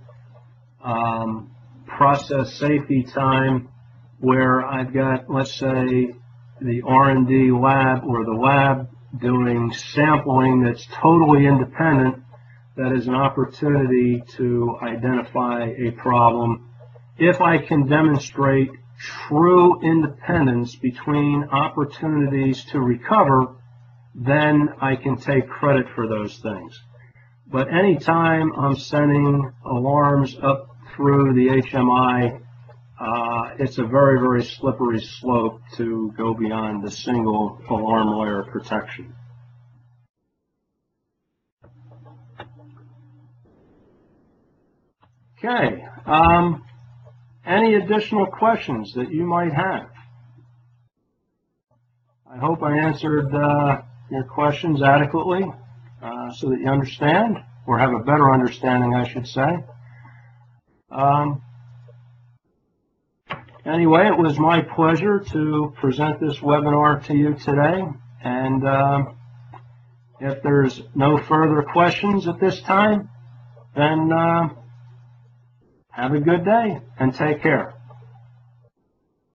process safety time where I've got, let's say, the R&D lab or the lab doing sampling that's totally independent. That is an opportunity to identify a problem. If I can demonstrate true independence between opportunities to recover, then I can take credit for those things. But anytime I'm sending alarms up through the HMI, it's a very, very slippery slope to go beyond the single alarm layer protection. Okay, any additional questions that you might have? I hope I answered your questions adequately so that you understand, or have a better understanding, I should say. Anyway, it was my pleasure to present this webinar to you today, and if there's no further questions at this time, then have a good day and take care.